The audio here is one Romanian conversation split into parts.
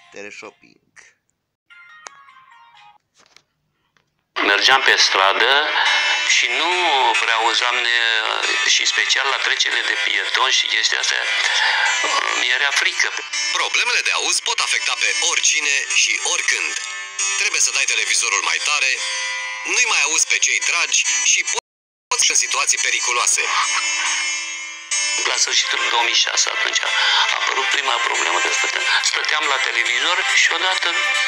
teleshopping. Mergeam pe stradă și nu prea auzeam și special la trecerile de pietoni și chestia astea, mi-era frică. Problemele de auz pot afecta pe oricine și oricând. Trebuie să dai televizorul mai tare, nu-i mai auzi pe cei dragi și poți în situații periculoase. La sfârșitul 2006 atunci a apărut prima problemă de stăteam la televizor și odată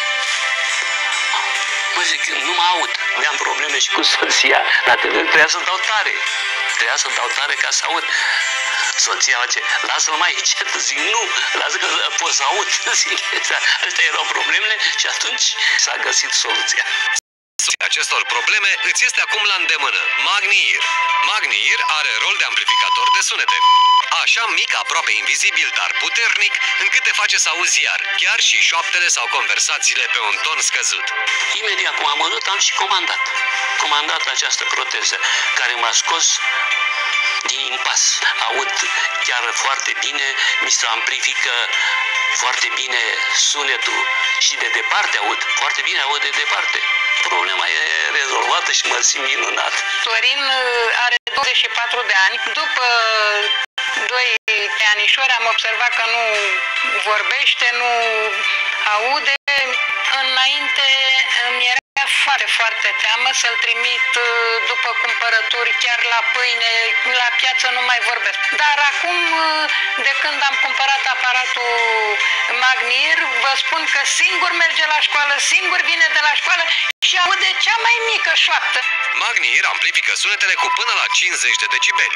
mă zic, nu mă aud. Aveam probleme și cu soția la televizor, trebuia să dau tare. Trebuia să dau tare ca să aud. Soția face, lasă-l mai încet, zic, nu, lasă că pot să aud. Astea erau problemele și atunci s-a găsit soluția. Acestor probleme îți este acum la îndemână Magni-Ear. Magni-Ear are rol de amplificator de sunete. Așa mic, aproape invizibil, dar puternic, încât te face să auzi iar, chiar și șoaptele sau conversațiile pe un ton scăzut. Imediat cum am văzut, am și comandat. Comandat această proteză, care m-a scos din impas. Aud chiar foarte bine, mi se amplifică foarte bine sunetul și de departe aud, foarte bine aud de departe. Problema e rezolvată și mă simt minunat. Sorin are 24 de ani. După 2 anișori am observat că nu vorbește, nu aude. Înainte îmi era foarte teamă să-l trimit după cumpărături, chiar la pâine, la piață nu mai vorbesc. Dar acum, de când am cumpărat aparatul Magni-Ear, vă spun că singur merge la școală, singur vine de la școală și aude cea mai mică șoaptă. Magni-Ear amplifică sunetele cu până la 50 de decibeli.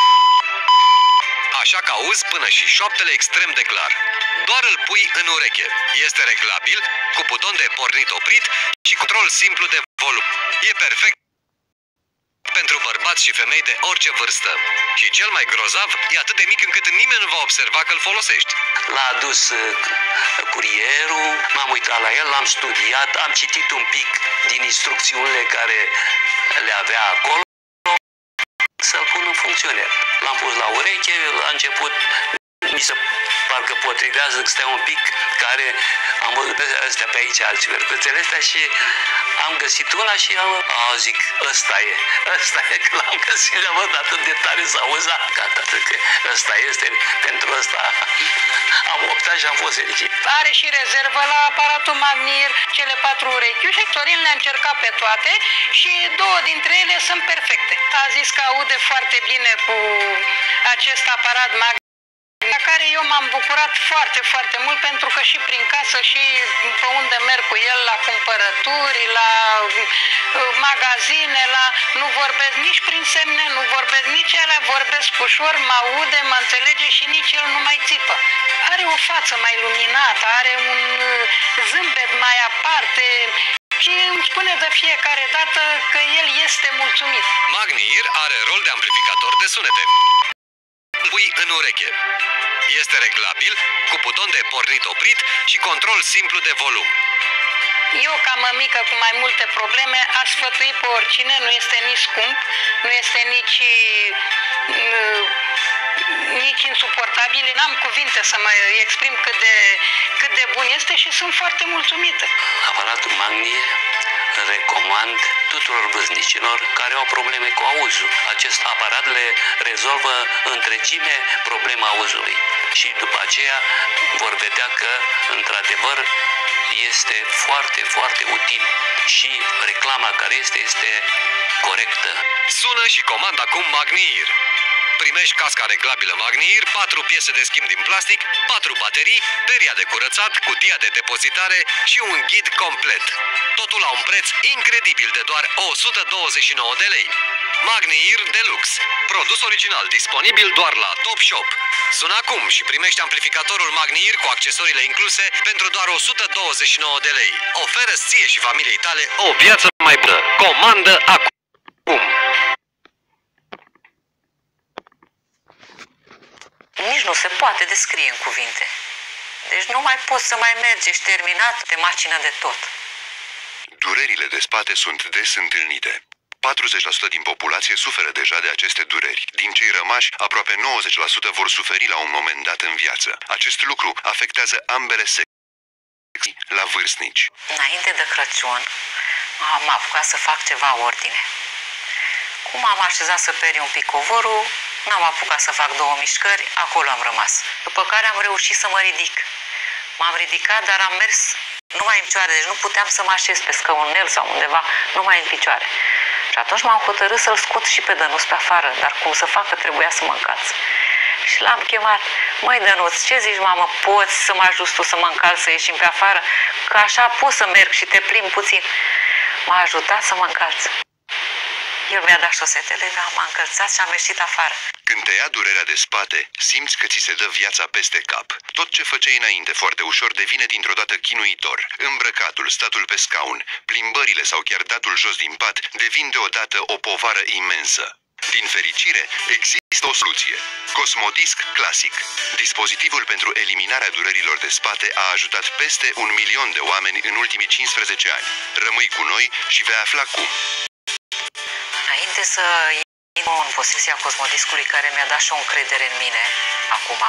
Așa că auzi până și șoaptele extrem de clar. Doar îl pui în ureche. Este reglabil, cu buton de pornit-oprit și control simplu de volum. E perfect pentru bărbați și femei de orice vârstă. Și cel mai grozav, e atât de mic încât nimeni nu va observa că îl folosești. L-a adus curierul, m-am uitat la el, l-am studiat, am citit un pic din instrucțiunile care le avea acolo, să-l pun în funcțiune. L-am pus la ureche, la început mi se parcă potrivează că stai un pic, care am văzut astea pe aici, alții vercuțele astea și am găsit una și zic, ăsta e, că l-am găsit, am văzut atât de tare să auzi, gata, că ăsta este, pentru ăsta am optat și am fost fericit. Are și rezervă la aparatul Magni-Ear, cele 4 urechiuși. Sorin le-a încercat pe toate și 2 dintre ele sunt perfecte. A zis că aude foarte bine cu acest aparat Magni-Ear, la care eu m-am bucurat foarte mult, pentru că și prin casă și pe unde merg cu el, la cumpărături, la magazine, nu vorbesc nici prin semne, nu vorbesc nici alea, vorbesc ușor, mă aude, mă înțelege și nici el nu mai țipă. Are o față mai luminată, are un zâmbet mai aparte și îmi spune de fiecare dată că el este mulțumit. Magni-Ear are rol de amplificator de sunete. Pui în ureche. Este reglabil, cu buton de pornit-oprit și control simplu de volum. Eu, ca mămică cu mai multe probleme, aș sfătui pe oricine, nu este nici scump, nu este nici insuportabil. N-am cuvinte să mă exprim cât de bun este și sunt foarte mulțumită. Aparatul Magni-Ear recomand tuturor vârstnicilor care au probleme cu auzul. Acest aparat le rezolvă întregime problema auzului și după aceea vor vedea că într-adevăr este foarte util și reclama care este corectă. Sună și comanda acum Magni-Ear. Primești casca reglabilă Magni-Ear, 4 piese de schimb din plastic, 4 baterii, peria de curățat, cutia de depozitare și un ghid complet. Totul la un preț incredibil de doar 129 de lei. Magni-Ear Deluxe, produs original disponibil doar la Top Shop. Sună acum și primești amplificatorul Magni-Ear cu accesoriile incluse pentru doar 129 de lei. Oferă-ți ție și familiei tale o viață mai bună. Comandă acum! Nici nu se poate descrie în cuvinte. Deci nu mai poți să mai mergi, ești terminat, te macină de tot. Durerile de spate sunt des întâlnite. 40% din populație suferă deja de aceste dureri. Din cei rămași, aproape 90% vor suferi la un moment dat în viață. Acest lucru afectează ambele sexe. la vârstnici. Înainte de Crăciun am apucat să fac ceva ordine. Cum am așezat să peri un pic covorul, n-am apucat să fac 2 mișcări, acolo am rămas. După care am reușit să mă ridic. M-am ridicat, dar am mers numai în picioare, deci nu puteam să mă așez pe scaunel sau undeva, numai în picioare. Și atunci m-am hotărât să-l scot și pe Dănuț pe afară, dar cum să fac, că trebuia să mă încalț. Și l-am chemat: măi Dănuț, ce zici, mamă, poți să mă ajuți tu să mă încalț, să ieșim pe afară? Că așa pot să merg și te plimb puțin. M-a ajutat să mă încalț. El mi-a dat șosetele, m-a încălțat și am ieșit afară. Când te ia durerea de spate, simți că ți se dă viața peste cap. Tot ce făceai înainte foarte ușor devine dintr-o dată chinuitor. Îmbrăcatul, statul pe scaun, plimbările sau chiar datul jos din pat devin deodată o povară imensă. Din fericire, există o soluție. Cosmodisc Classic. Dispozitivul pentru eliminarea durerilor de spate a ajutat peste 1 milion de oameni în ultimii 15 ani. Rămâi cu noi și vei afla cum. Înainte să intru în posesia Cosmodiscului, care mi-a dat și o încredere în mine, acum,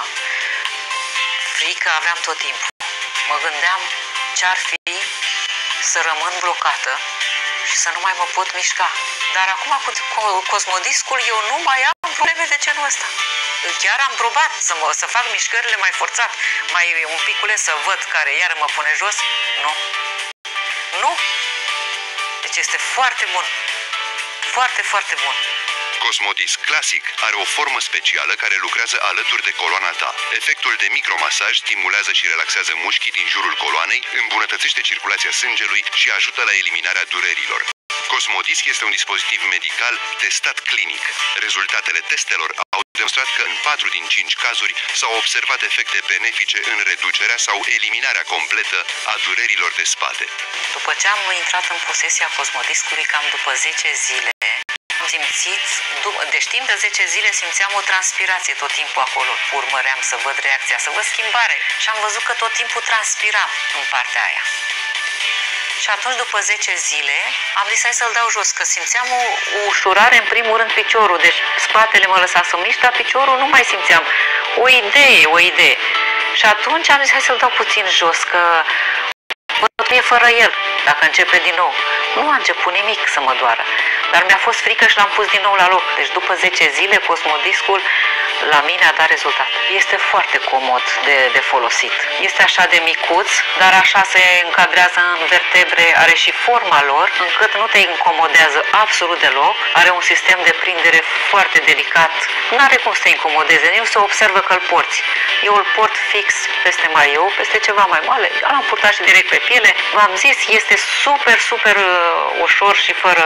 frică aveam tot timpul. Mă gândeam ce-ar fi să rămân blocată și să nu mai mă pot mișca. Dar acum cu Cosmodiscul eu nu mai am probleme de genul ăsta. Chiar am probat să fac mișcările mai forțat, mai un picule să văd care iar mă pune jos. Nu. Nu. Deci este foarte bun. Foarte, foarte bun. Cosmodisc Classic are o formă specială care lucrează alături de coloana ta. Efectul de micromasaj stimulează și relaxează mușchii din jurul coloanei, îmbunătățește circulația sângelui și ajută la eliminarea durerilor. Cosmodisc este un dispozitiv medical testat clinic. Rezultatele testelor au demonstrat că în 4 din 5 cazuri s-au observat efecte benefice în reducerea sau eliminarea completă a durerilor de spate. După ce am intrat în posesia Cosmodiscului, cam după 10 zile, am simțit, deci timp de 10 zile simțeam o transpirație tot timpul acolo. Urmăream să văd reacția, să văd schimbare și am văzut că tot timpul transpiram în partea aia. Și atunci, după 10 zile, am zis hai să-l dau jos, că simțeam o ușurare, în primul rând, piciorul. Deci spatele mă lăsa să mișc, dar piciorul nu mai simțeam. O idee. Și atunci am zis hai să-l dau puțin jos, că pot mie fără el, dacă începe din nou. Nu a început nimic să mă doară. Dar mi-a fost frică și l-am pus din nou la loc. Deci după 10 zile, Cosmodiscul la mine a dat rezultat. Este foarte comod de folosit. Este așa de micuț, dar așa se încadrează în vertebre, are și forma lor, încât nu te incomodează absolut deloc. Are un sistem de prindere foarte delicat. Nu are cum să te incomodeze, nu se observă că îl porți. Eu îl port fix peste maiou, peste ceva mai moale. L-am purtat și direct pe piele. V-am zis, este super, super ușor și fără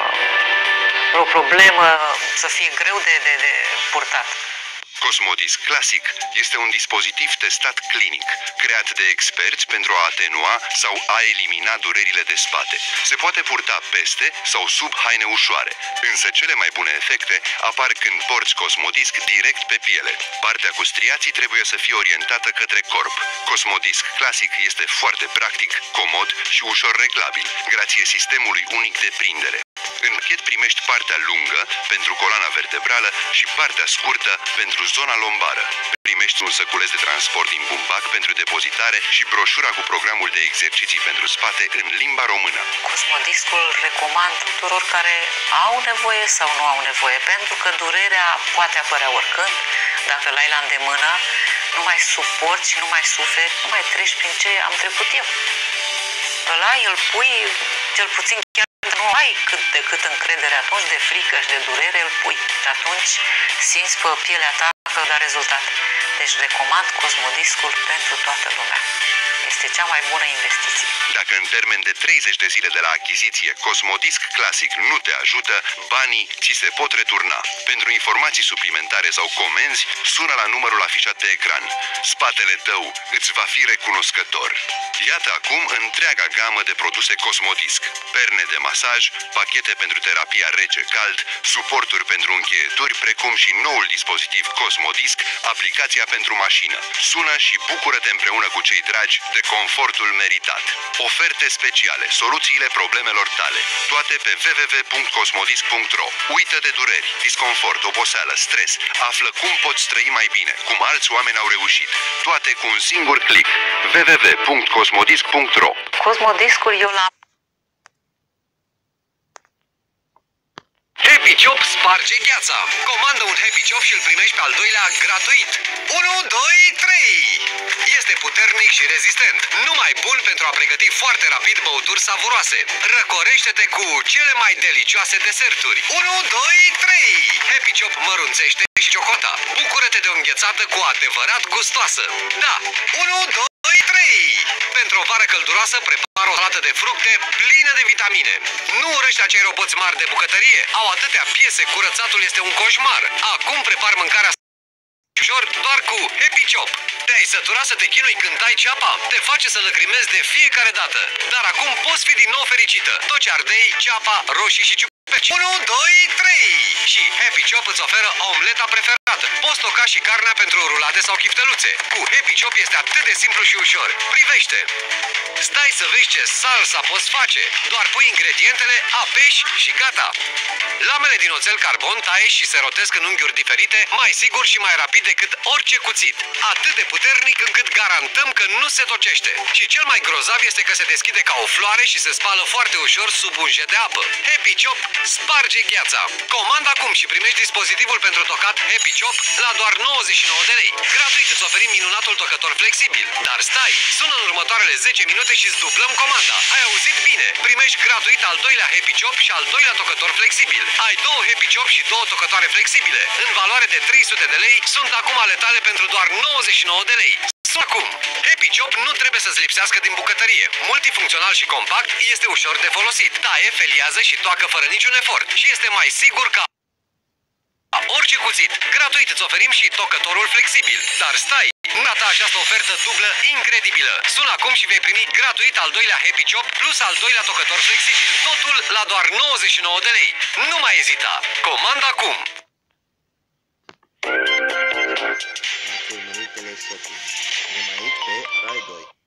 o problemă să fie greu de purtat. Cosmodisc Classic este un dispozitiv testat clinic, creat de experți pentru a atenua sau a elimina durerile de spate. Se poate purta peste sau sub haine ușoare, însă cele mai bune efecte apar când porți Cosmodisc direct pe piele. Partea cu striații trebuie să fie orientată către corp. Cosmodisc Classic este foarte practic, comod și ușor reglabil, grație sistemului unic de prindere. În pachet primești partea lungă pentru coloana vertebrală și partea scurtă pentru zona lombară. Primești un săculeț de transport din bumbac pentru depozitare și broșura cu programul de exerciții pentru spate în limba română. Cosmodiscul recomand tuturor care au nevoie sau nu au nevoie, pentru că durerea poate apărea oricând. Dacă l-ai la îndemână, nu mai suporți și nu mai suferi, nu mai treci prin ce am trecut eu. Ăla îl pui, cel puțin chiar nu ai cât de cât încredere atunci, de frică și de durere, îl pui. Și atunci simți pe pielea ta că da rezultat. Deci recomand Cosmodiscul pentru toată lumea. Este cea mai bună investiție. Dacă în termen de 30 de zile de la achiziție Cosmodisc Classic nu te ajută, banii ți se pot returna. Pentru informații suplimentare sau comenzi, sună la numărul afișat pe ecran. Spatele tău îți va fi recunoscător. Iată acum întreaga gamă de produse Cosmodisc. Perne de masaj, pachete pentru terapia rece-cald, suporturi pentru încheieturi, precum și noul dispozitiv Cosmodisc, aplicația pentru mașină. Sună și bucură-te împreună cu cei dragi de confortul meritat. Oferte speciale, soluțiile problemelor tale. Toate pe www.cosmodisc.ro. Uită de dureri, disconfort, oboseală, stres. Află cum poți trăi mai bine, cum alți oameni au reușit. Toate cu un singur click. www.cosmodisc.ro. Cosmodiscul eu l-am. Happy Chop sparge gheața. Comandă un Happy Chop și îl primești pe al doilea gratuit. 1, 2, 3. Este puternic și rezistent. Numai bun pentru a pregăti foarte rapid băuturi savuroase. Răcorește-te cu cele mai delicioase deserturi. 1, 2, 3. Happy Chop mărunțește și ciocota. Bucură-te de o înghețată cu adevărat gustoasă. Da, 1, 2, 3. Pentru o vară călduroasă, prepar o salată de fructe plină de vitamine. Nu urăști acei roboți mari de bucătărie? Au atâtea piese, curățatul este un coșmar. Acum prepar mâncarea ușor doar cu Happy Chop. Te-ai săturat să te chinui când tai ceapa? Te face să lăcrimezi de fiecare dată. Dar acum poți fi din nou fericită. Toci ardei, ceapa, roșii și ciuperci. 1, 2, 3. Și Happy Chop îți oferă omleta preferată. Poți toca și carnea pentru rulade sau chifteluțe. Cu Happy Chop este atât de simplu și ușor. Privește! Stai să vezi ce salsa poți face. Doar pui ingredientele, apeși și gata. Lamele din oțel carbon taie și se rotesc în unghiuri diferite, mai sigur și mai rapid decât orice cuțit. Atât de puternic încât garantăm că nu se tocește. Și cel mai grozav este că se deschide ca o floare și se spală foarte ușor sub un jet de apă. Happy Chop sparge gheața. Comanda acum și primești dispozitivul pentru tocat Happy Chop la doar 99 de lei. Gratuit îți oferim minunatul tocător flexibil. Dar stai, sună în următoarele 10 minute și îți dublăm comanda. Ai auzit bine? Primești gratuit al doilea Happy Chop și al doilea tocător flexibil. Ai 2 Happy Chop și 2 tocătoare flexibile. În valoare de 300 de lei, sunt acum ale tale pentru doar 99 de lei. Acum, Happy Chop nu trebuie să-ți lipsească din bucătărie. Multifuncțional și compact, este ușor de folosit. Taie, feliază și toacă fără niciun efort. Și este mai sigur ca orice cuțit. Gratuit îți oferim și tocătorul flexibil. Dar stai, nu rata această ofertă dublă incredibilă. Sună acum și vei primi gratuit al doilea Happy Chop plus al doilea tocător flexibil. Totul la doar 99 de lei. Nu mai ezita. Comanda acum! Ați urmărit Teleshopping, numai aici pe Rai 2.